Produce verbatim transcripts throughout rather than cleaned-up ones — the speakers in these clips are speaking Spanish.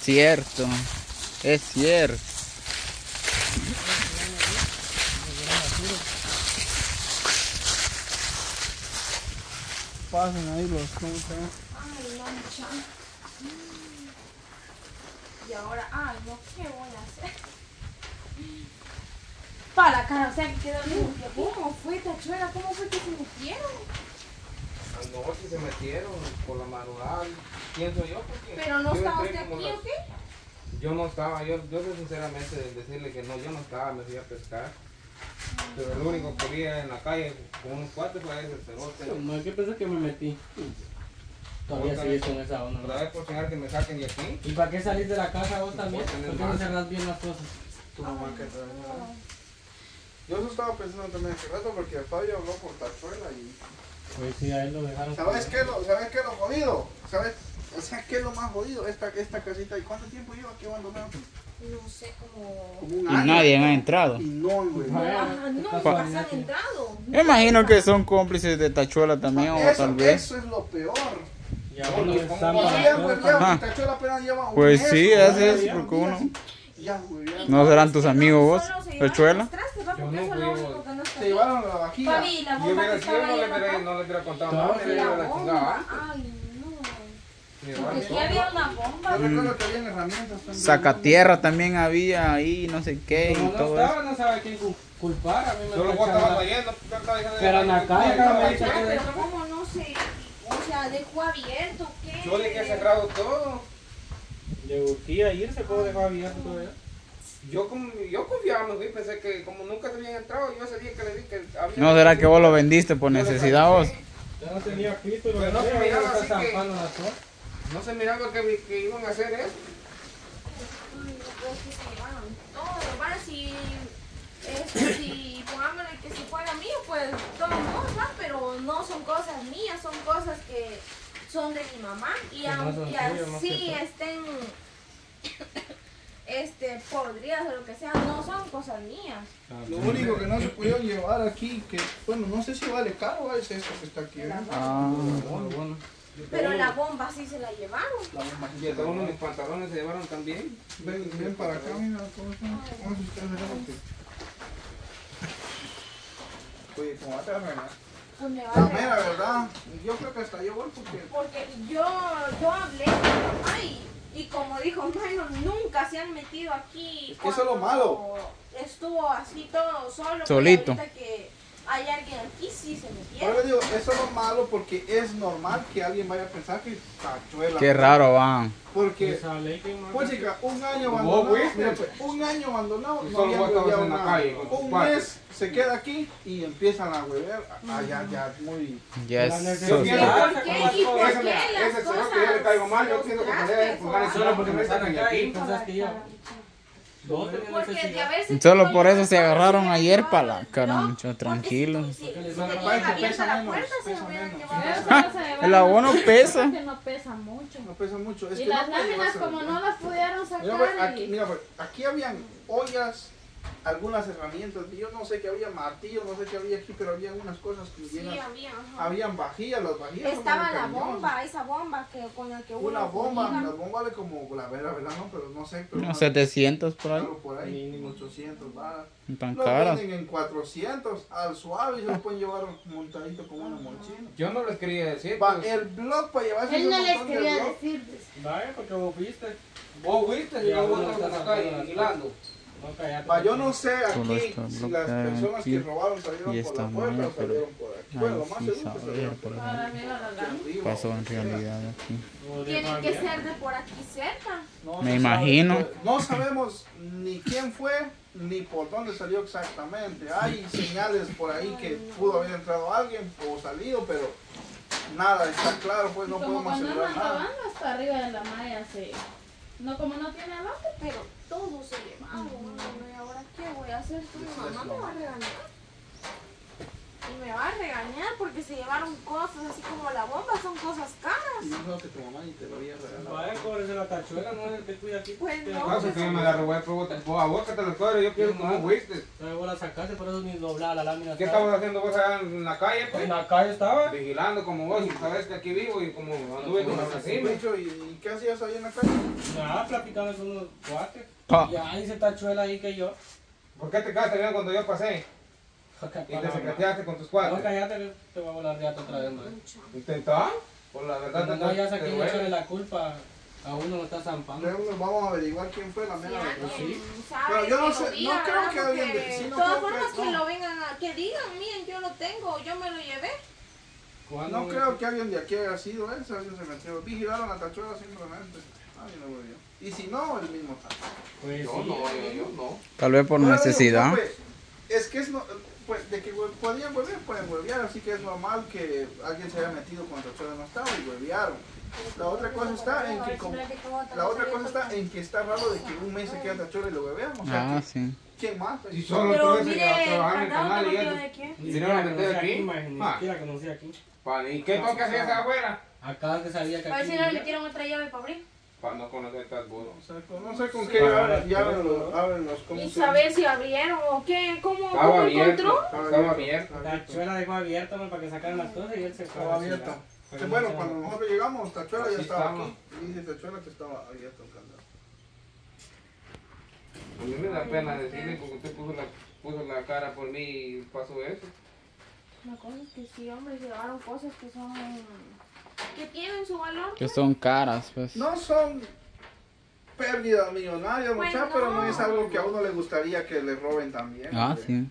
cierto, es cierto. Pasen ahí los, ¿cómo se llama? Ay, loncha. Y ahora, ay, no, ¿qué voy a hacer? Para la cara, o sea, que quedó limpio. ¿Cómo fue, Tachuela? ¿Cómo fue que se metieron? Anoche se metieron por la madrugada, pienso yo, porque... ¿Pero no yo estaba entré usted como aquí las- o qué? Yo no estaba, yo, yo sé sinceramente decirle que no, yo no estaba, me fui a pescar. Pero el único que vi en la calle con unos cuates fue ese cerote. No hay que pensar que me metí. Todavía Otra sigues vez- con esa onda. Otra ¿no? vez por señal que me saquen de aquí. ¿Y para qué salís de la casa vos también? Por tener ¿Por qué no más. cerrás bien las cosas? Tu mamá que trae. Yo eso estaba pensando también hace rato porque Fabio habló por Tachuela y... Pues sí, a él lo dejaron. ¿Sabes qué es lo, ¿sabes qué es lo jodido? ¿Sabes? O sea, ¿qué es lo más jodido? Esta, esta casita, ¿y cuánto tiempo lleva aquí abandonado? No sé cómo... Como un Y año. nadie ha entrado. Y no, güey. No, Vaya, ajá, nunca está se han aquí. entrado. Me imagino que son cómplices de Tachuela también, o Eso, tal vez. eso es lo peor. Ya uno Oye, está ¿cómo Y para ya, las pues, cosas. ya, Ajá. Tachuela apenas lleva un Pues mes, sí, o así dos es, días. porque uno... Ya, güey, ya. ¿No serán tus amigos vos, Solo se llevaron Tachuela? los trastes, ¿va? Yo Porque no eso es lo fui, único que no está Te aquí. llevaron la vajilla. Fabi, la Yo bomba que hubiera sido, estaba no ahí le abajo. hubiera, no le hubiera contado Todo nada, me sí, hubiera La la chingada bomba, antes. ay, no. Me Porque llevaron aquí todo. había una bomba. Yo recuerdo que habían herramientas también. Sacatierra también había ahí, no sé qué, Como y no todo eso. estaba, no sabe quién cu- culpar. A mí me Solo está vos estabas echando- oyendo, yo estaba diciendo... Pero en la calle, Yo cada estaba vez ahí, que- Pero cómo no se... O sea, dejó abierto, ¿qué? Yo le he cerrado todo. Le urgía irse, puedo dejar abierto todavía. Yo, como, yo confiaba, me fui, pensé que como nunca se habían entrado, yo ese día que le vi que había... ¿No será que vos lo vendiste por necesidad vos? Ya no tenía Cristo y lo Pero no dejé, se miraba ahora así está que- zampando las cosas. No se miraba que, que iban a hacer eso. Ay, no puedo que se llevaron todo. Vale, si... Este, si pongámosle que si fuera mío, pues todo no, ¿va? Pero no son cosas mías, son cosas que son de mi mamá. Y Que no son aunque tuyas, más que así todo. estén este, podridas o lo que sea, no son cosas mías. Lo único que no se pudieron llevar aquí, que bueno, no sé si vale caro, es esto que está aquí. ¿eh? Ah, Bueno, bueno. Pero la bomba sí se la llevaron. La bomba. Y hasta uno de mis pantalones se llevaron también. Ven, ven para acá, mira, ¿cómo están? ¿Cómo se está haciendo? Oye, ¿cómo te vas a regalar? Pues me va La a mera regañar. verdad, yo creo que hasta yo voy porque... Porque yo, yo hablé con mi mamá y, y como dijo Myron, nunca se han metido aquí. Es que eso es lo cuando malo. Estuvo así todo solo. pero Solito. ahorita que hay alguien aquí, sí se Ahora metieron. le digo, eso es lo malo porque es normal que alguien vaya a pensar que Tachuela. qué raro van. Porque, Esa ley que más- pues chica, un año Vos abandonado, fuiste. mira, pues, un año abandonado, Y no solo había vos estabas hueveado en la nada. calle con tus Un cuates. mes se queda aquí y empiezan a huevear, allá ya muy... Ya La es necesidad. Yo sos- pienso- ¿Por qué? ¿Y por Ese, qué mira, las ese señor cosas, que yo le caigo mal, yo los pienso que se trastes, debe poner o solo algo? porque me sacan de aquí. Pensás que yo- Vos tenés Porque de necesidad. haberse Solo quedado por eso llevado, se agarraron se ayer hubieran para llevado la el cara, reloj, mucho porque tranquilos. Si, si, si Lo que tenían pasa es que abierta pesa la menos, puerta, se pesa lo hubieran menos. llevado. Pero solo se llevaron El abono los pesa. porque no pesa mucho. No pesa mucho. Es Y que las no puede láminas llevarse como el- no las pudieron Mira, sacar pues, aquí, y... mira, pues, aquí habían ollas, algunas herramientas, yo no sé que había martillos, no sé qué había aquí, pero había unas cosas que Sí, llenas- había, ajá. habían vajillas, las vajillas son Estaba muy la cariñosas. bomba, esa bomba que con la que uno Una bomba, jodía. la bomba vale como, la verdad, verdad no, pero no sé, pero Unos más- setecientos por ahí. algo por ahí, Mínimo. ochocientos va. Tan Lo caras. venden en cuatrocientos, al suave y se lo pueden llevar montadito con una mochila. Yo no les quería decir. Va, pues, el blog para llevarse Él ese no les montón de quería blog, decir. pues. Vaya, porque vos fuiste. Vos fuiste y Ya, yo uno vos está en la sacando calle, las alquilando. No, cállate. Va, yo no sé Solo aquí está si las bloqueado personas aquí que robaron salieron y por esta la puerta malla, o pero salieron por aquí. Bueno, lo ahí más sí seguro que saber, salieron por pero aquí. Para arriba la lámina. Arriba, pasó en por realidad aquí. Vos Tienen dejás que bien. ser de por aquí cerca. No Me se imagino. sabe, pues, no sabemos ni quién fue ni por dónde salió exactamente. Hay señales por ahí que pudo haber entrado alguien o salido, pero nada está claro, pues no Y como podemos cuando asegurar andan nada. robando hasta arriba de la malla se... No, como no tiene abajo. Pero todo se llevaron. mano, ¿Y ahora qué voy a hacer? Tu mamá me va a regañar. Y me va a regañar porque se llevaron cosas así como la bomba, son cosas caras. yo creo que tu mamá ni te lo había regalado. Vaya, cóbrese la tachuela, no es el que cuida aquí. Pues Te- no. Pasa que yo me la robé, pero vos, vos, a vos que te lo cobro, yo quiero como fuiste. Pero vos la sacaste, por eso ni doblada la lámina. ¿Qué está. estabas haciendo vos allá en la calle, En pues? la calle estaba. Vigilando como vos, y sabes que aquí vivo y como anduve con los vecinos. Bicho, ¿y, ¿y qué hacías ahí en la calle? Nada, platicando con unos cuates. Ah. Y ahí se tachuela ahí que yo. ¿Por qué te quedaste bien cuando yo pasé? Y te secreteaste con tus No, cuates. cállate, que te voy a volar de otra vez, man. ¿Intentaba? Por la verdad No, te no, ya te saqué duele. mucho de la culpa. A uno lo está zampando. Luego vamos a averiguar quién fue la Si mera. alguien sí. sabe Pero yo no que sé, lo no diga, creo ¿verdad? que alguien Porque de- sí, no de todas creo formas que- que no. lo vengan a... Que digan, miren, yo lo tengo, yo me lo llevé. ¿Cuándo, No güey? creo que alguien de aquí haya sido él, si alguien se metió. Vigilaron la tachuela simplemente. Nadie lo volvió. Y si no, el mismo tal. Pues Yo sí, no, yo, yo no. Tal vez por Ahora digo, necesidad. no, pues, es que es no, pues, de que hue- podían huevear, pueden huevear, así que es normal que alguien se haya metido cuando tachuela no estaba y huevearon. La otra cosa está en que como, la otra cosa está en que está raro de que un mes se queda tachuela y lo huevean. O sea, Ah, que- sí. ¿quién más? Si solo Pero tú ese que mire, a trabajar en el candado canal y conocido eso. de quién. Ni ¿Vinieron a siquiera meter conocí aquí? maje, Ni Ah. siquiera conocí aquí. Vale, ¿y qué tengo que hacer esa afuera? Acá que sabía que A ver aquí si no le vivía. metieron otra llave para abrir. Para no conocer tal burro. No sé, con- no sé con qué llaves llaves los, abren los, ¿cómo Y se llama? saber si abrieron o qué, cómo, Estaba cómo abierto. encontró. Estaba abierto. La tachuela dejó abierta man, para que sacaran las cosas y él se fue. Estaba a vacilar. abierta. Para Sí, que bueno, no se- cuando nosotros llegamos, Tachuela ya Así estaba estaba. aquí. Y dice Tachuela que estaba abierto el candado. A mí me da pena decirle porque usted puso la, puso la cara por mí y pasó eso. La cosa es que sí, hombre, llevaron cosas que son... que tienen su valor. Que son caras, pues. No son pérdidas millonarias, Pues muchachos, pero no no. es algo que a uno le gustaría que le roben también. Ah, hombre. sí.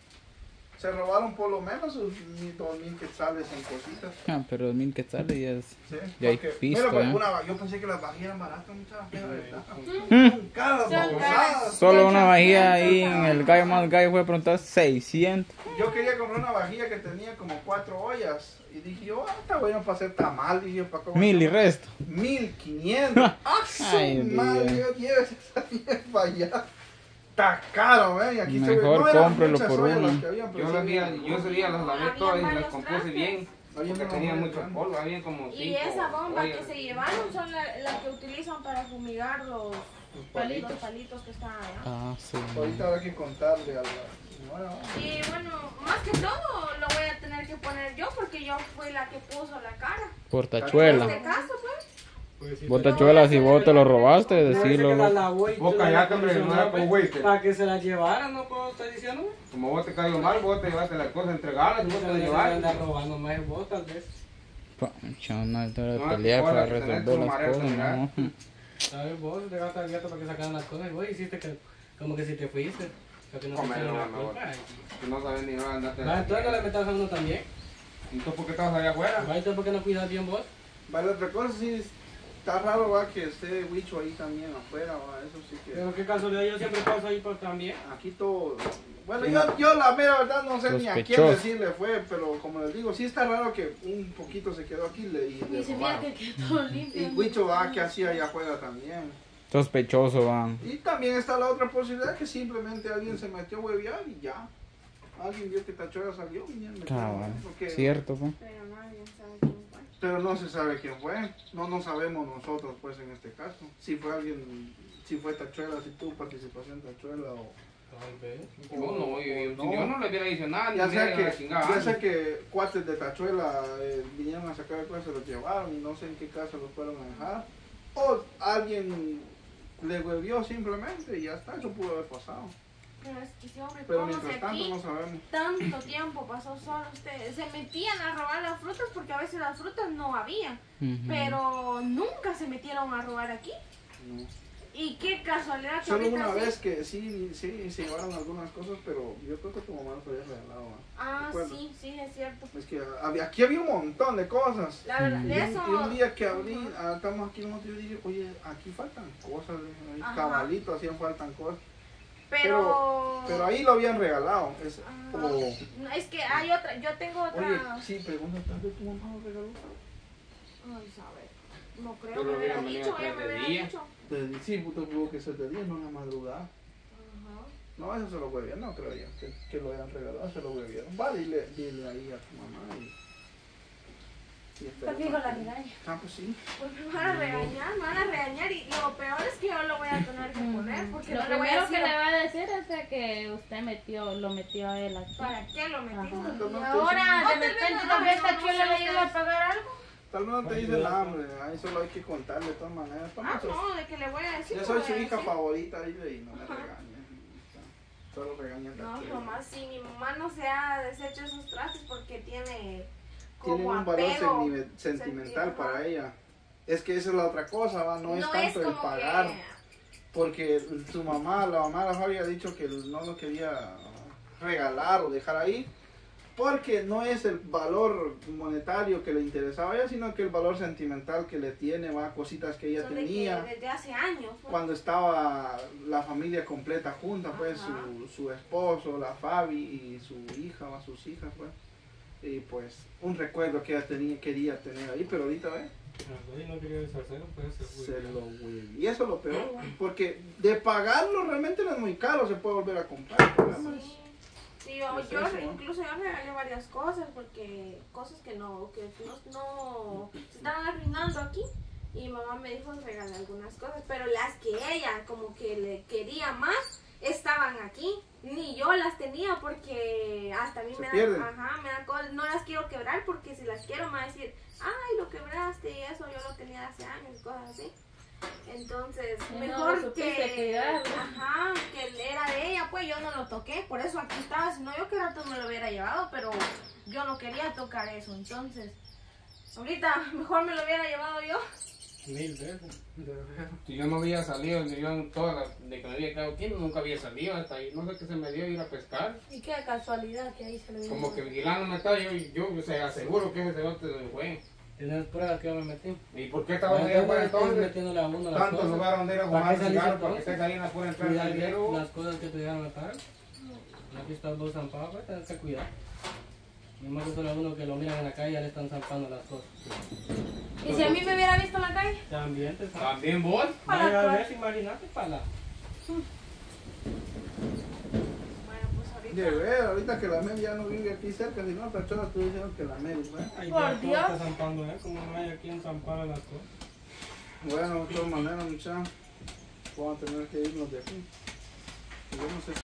Se robaron por lo menos sus mil, dos mil quetzales en cositas. Ah, pero mil quetzales ya es. Sí, Ya hay porque, pisto, mira, pues, ¿eh? una- yo pensé que las vajillas eran baratas, muchachos, pero verdad. Mm. Son caras, Son babosadas. caras. Solo una vajilla ahí en el gallo más gallo fue a preguntar seiscientos. Yo quería comprar una vajilla que tenía como cuatro ollas. Y dije yo, ah, está bueno para hacer tamal. Dije yo, ¿para cómo? Mil y resto. Mil quinientos. ¡Ah, su Ay, madre! Dios. Yo llévese esa mierda allá. Está caro, ¿eh? Y aquí se ve- Mejor no eran cómprelo muchas por ollas uno. las que habían, pero Yo, sí las había- vi- yo ese día las lavé Había todas y las varios compuse trastes. bien. Había Porque una tenía ollas mucho grande. polvo, había como cinco. Y esa bomba ollas. que se llevaron son las la que utilizan para fumigar los palitos. los palitos que están allá. Ah, sí. Ahorita habrá que contarle a la señora. Y bueno, más que todo lo voy a tener que poner yo porque yo fui la que puso la cara. Por En tachuela. este caso, pues. Pues sí, Vos pero- tachuela, si vos te lo robaste, No, dice que decirlo. la loco. lavó y Vos tú la callate, hombre, acondicionó, no era pues, con güeyte. para que se la llevaran, ¿no puedo estar diciendo? güey? Como vos te cayó mal, vos te llevaste las cosas, entregarlas y vos te las Se le llevaste. anda robando más vos, tal vez. Pancho, no, esto era No, pelear ahora para que tenés resolver tu las mareo, cosas, mira. ¿no? ¿Sabes? Vos dejaste abierto para que sacaran las cosas y vos hiciste que, como que si te fuiste. Para que no te Hombre, echaran no, la no, culpa. Si no sabes ni nada, andate. Va, entonces no le metas a uno también. ¿Y tú por qué estabas allá afuera? Va, entonces ¿por qué no cuidas bien vos? Vale, otra cosa sí, está raro, va, que esté Huicho ahí también afuera, va, eso sí que... Pero qué casualidad, yo siempre paso ahí por también. Aquí todo... Bueno, yo, yo la mera verdad no sé ni a quién Sospechoso. decirle fue, pero como les digo, sí está raro que un poquito se quedó aquí le- y le Y se mira robaron. que quedó todo limpio. Y Huicho va, que hacía allá afuera también. Sospechoso, van. Y también está la otra posibilidad que simplemente alguien se metió a huevear y ya. Alguien vio que Tachuela salió y ya metió, Cabal. porque- Cierto, pues. Pero nadie sabe quién fue. Pero no se sabe quién fue. No no sabemos nosotros, pues, en este caso. Si fue alguien, si fue Tachuela, si tuvo participación Tachuela o... Tal vez. Yo no, yo, yo, No. yo no le hubiera dicho nada, ni Ya me sea hubiera que, chingado. ya sea que cuates de Tachuela eh, vinieron a sacar cosas, se los llevaron y no sé en qué casa los fueron a dejar. O alguien le huevió simplemente y ya está, eso pudo haber pasado. Pero es que ese hombre, Pero ¿cómo mientras se tanto aquí no sabemos. tanto tiempo pasó solo ustedes? Se metían a robar las frutas porque a veces las frutas no había. Ujú. Pero nunca se metieron a robar aquí. No. Y qué casualidad que Solo ahorita una sí. vez que sí, sí, se llevaron algunas cosas, pero yo creo que tu mamá los había regalado. ¿Ah? Ah, Recuerdo. sí, sí, es cierto. Es que había- aquí había un montón de cosas. La verdad, Mm. Y de un, eso... y un día que abrí, ah, estamos aquí nosotros, yo dije, oye, aquí faltan cosas, dije, ahí Ajá. cabalito, hacían faltan cosas. Pero... Pero ahí lo habían regalado. Es, Ah, o- no, es que hay otra, yo tengo otra... oye, sí, pregunta, ¿tal vez tu mamá lo regaló? Ay, sabe. No creo, Pero me hubiera hubiera dicho, venido ella me tres hubiera días. dicho. De, sí, puto, tuvo que ser de día, no en la madrugada. Ajá. No, eso se lo huevían, no creo yo, que, que lo hayan regalado, se lo huevieron. Vale, dile, dile ahí a tu mamá. Y... Y Pues esperemos fijo la que- regaña. Ah, pues sí. Pues me van a regañar, me van a regañar y lo peor es que yo lo voy a tener que poner porque Lo no le voy a primero que decir le va a decir es de que usted metió, lo metió a él aquí. para qué lo metiste. Ajá. Tal vez Y no te ahora dicen- de repente también esta chula le iba a pagar algo. Tal vez no te dicen nada, hombre. Ahí solo hay que contarle de todas maneras. Ah, Vamos, no, de que le voy a decir. yo le soy voy su a hija decir. favorita, dile, y no me regañes. Solo regañan No, mamá, si mi mamá no se ha deshecho esos trastes porque tiene como Tienen un valor apego sentime- sentimental sentimental. para ella. Es que esa es la otra cosa, ¿va? No, es tanto el como pagar. que- Porque su mamá, la mamá de la Fabi ha dicho que no lo quería regalar o dejar ahí. Porque no es el valor monetario que le interesaba a ella, sino que el valor sentimental que le tiene, va, cositas que ella son de que tenía. desde hace años. pues. Cuando estaba la familia completa junta, pues Ajá. su, su esposo, la Fabi y su hija, o sus hijas, pues. Y pues un recuerdo que ella tenía, quería tener ahí, pero ahorita, ¿ves? Ay, no quería deshacerlo, pues se Se fue. lo huele. Y eso es lo peor, porque de pagarlo realmente no es muy caro, se puede volver a comprar. el problema es- Sí. Sí, yo, Pues yo eso, ¿no? incluso yo regalé varias cosas porque cosas que no, que no, no se estaban arruinando aquí y mamá me dijo regalar algunas cosas, pero las que ella como que le quería más estaban aquí, ni yo las tenía porque hasta a mí Se me pierden. da, ajá, me da cosas, no las quiero quebrar porque si las quiero me va a decir, ay, lo quebraste y eso yo lo tenía hace años y cosas así. Entonces, Y no mejor lo supiste que, cuidar. ajá, que era de ella, pues yo no lo toqué, por eso aquí estaba, si no yo que rato me lo hubiera llevado, pero yo no quería tocar eso, entonces, ahorita mejor me lo hubiera llevado yo. Mil veces. De verdad. Si yo no había salido, yo en toda la, de que me había quedado aquí, nunca había salido hasta ahí. No sé qué se me dio ir a pescar. Y qué casualidad que ahí se lo Como que vigilándome estaba, yo, yo, yo se aseguro que ese cerote se fue. ¿Tienes pruebas que yo me metí? ¿Y por qué estabas Ah, allá afuera estoy entonces? metiéndole a uno las Tantos cosas. lugares donde ir a ¿Para fumar qué saliste cigarro para que entonces? estés ahí en la pura entrada Cuidar del bien hielo. las cosas que te llegan a matar. Aquí están dos zampados, pues tienes que cuidar. No más que solo a uno que lo miran en la calle ya le están zampando las cosas. ¿Y si a mí me hubiera visto en la calle? También te zampan. También vos. Vaya a ver, imagínate para la. Bueno, pues ahorita... De ver, ahorita que la Mel ya no vive aquí cerca, si no, otra cosa tú diciendo que la Mel, ¿ves? Ay, Por ya todo Dios. está zampando, ¿eh? Como no hay aquí en zampar las cosas. Bueno, de todas maneras, muchachos, vamos a tener que irnos de aquí. Yo no sé